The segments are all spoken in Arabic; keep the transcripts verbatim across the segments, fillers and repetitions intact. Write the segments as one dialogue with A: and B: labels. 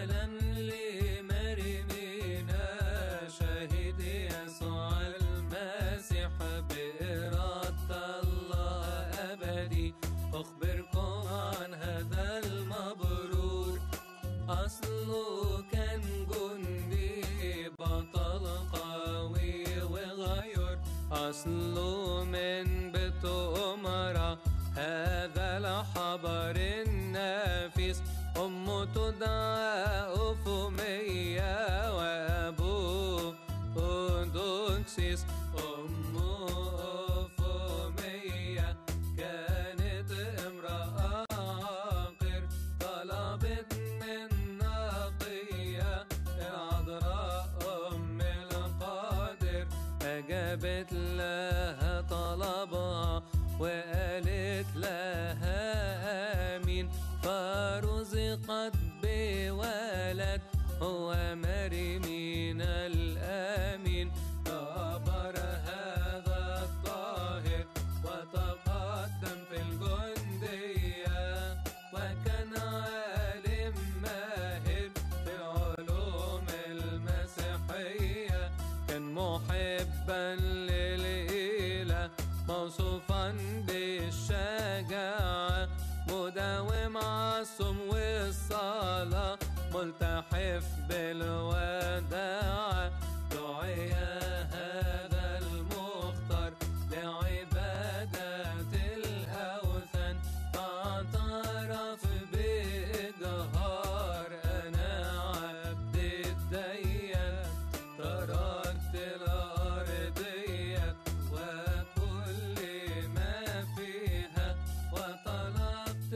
A: السلام لمريمينا شهيد يسوع المسيح بإرادة الله أبدي. أخبركم عن هذا المبرور، أصله كان جندي بطل قوي وغيور، أصله من بيت أمرا هذا الحبر النافس. أمه تدعى أفومية وأبوه أودوكسيس. أمه أفومية كانت امرأة عاقر، طلبت من نقية العذراء أم القادر، أجابت لها طلبها وقالت لها آمين، فرزقت بولد هو مريمينا الآمين. كبر هذا الطاهر وتقدم في الجندية، وكان عالم ماهر في العلوم المسيحية، كان محبا للإله موصوفا بالشجاعة، مداوم على الصوم والصلاة، ملتحف بالوداعة. دعي هذا المختار لعبادة الأوثان، فاعترف بإجهار أنا عبد الديان، تركت الأرضية وكل ما فيها، وطلبت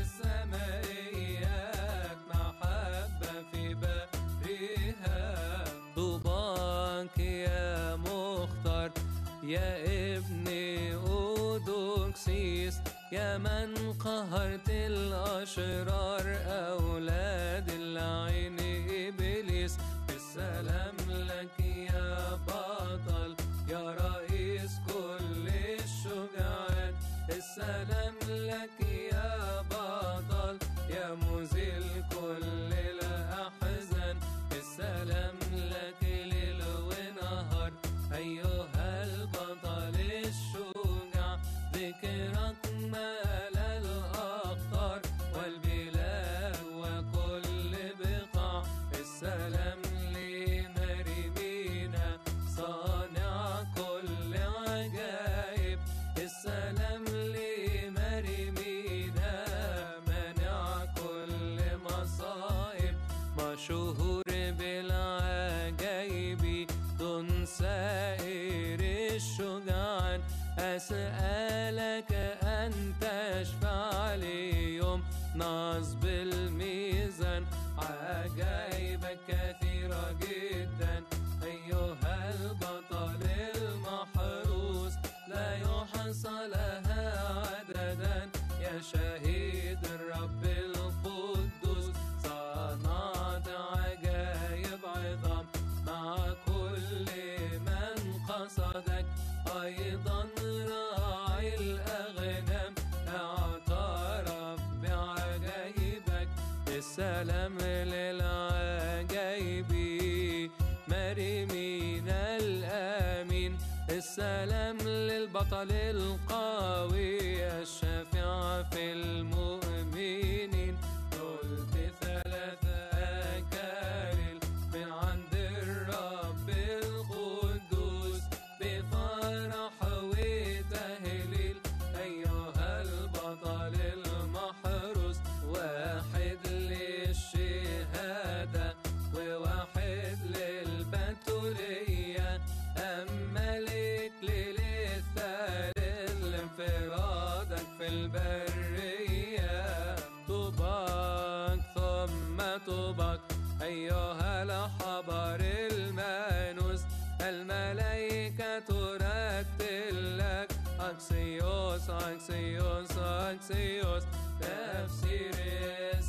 A: السمائيات محبة في بريها. طوباك يا مختار يا ابني أودوكسيس، يا من قهرت الأشرار أولاد العين إبليس. السلام لك يا بطل يا رئيس كل الشجعان، السلام لك يا بطل يا مزيل كل الأحزان. السلام لك ليل ونهار أيها البطل الشجاع، ذكرك مال الأقطار والبلاد وكل بقاع. السلام لمريمينا صانع كل عجائب، السلام لمريمينا مانع كل مصائب، مشهور بالعجائب دون سائر الشجعان. أسألك أن تشفع لي يوم نصب الميزان، عجائبك كثيرة جدا أيها البطل المحروس، لا يحصى لها عددا يا شهيد الرب القدوس. صنعت عجائب عظام مع كل من قصدك، أيضا راعي الأغنام اعترف بعجائبك. السلام للعجائب مريمينا الآمين، السلام للبطل القوي الشافع في المؤمنين. قلت ثلاث أكارل من عند الرب القدوس، بفرح وتهليل أيها البطل المحروس. واحد للشهادة وواحد للبتولية، أما الإكليل الثالث لانفرادك في البرية. طوباك ثم طوباك أيها الحبر المانوس، الملائكة ترتل لك أكسيوس أكسيوس أكسيوس. تفسير